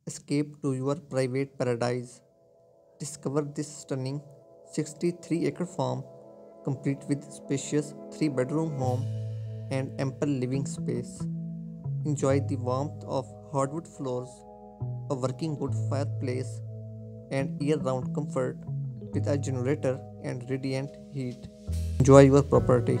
Escape to your private paradise. Discover this stunning 63-acre farm, complete with spacious 3-bedroom home and ample living space. Enjoy the warmth of hardwood floors, a working wood fireplace, and year round comfort with a generator and radiant heat. Enjoy your property.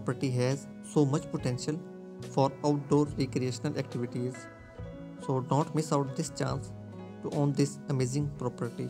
property has so much potential for outdoor recreational activities. So don't miss out this chance to own this amazing property.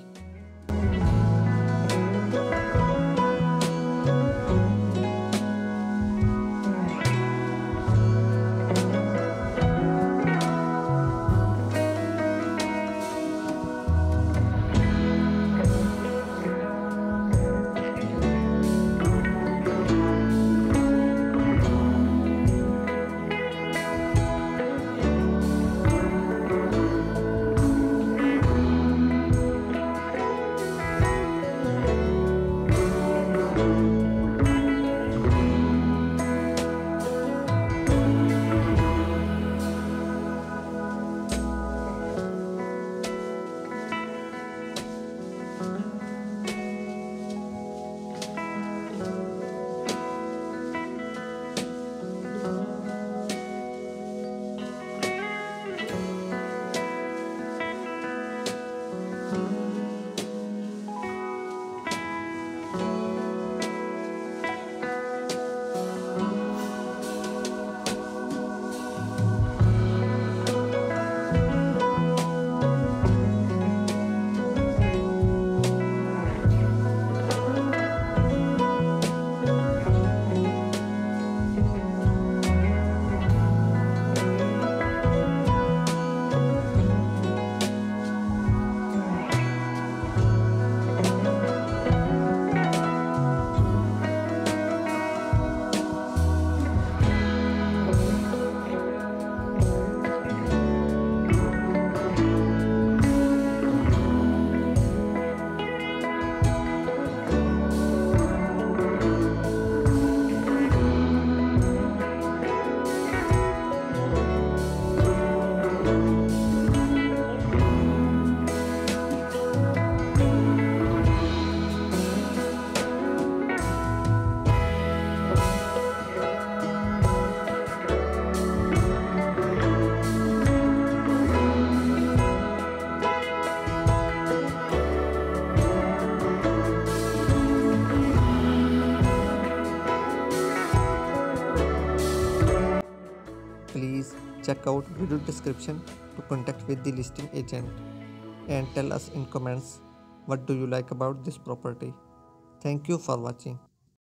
Please check out video description to contact with the listing agent and tell us in comments what do you like about this property. Thank you for watching.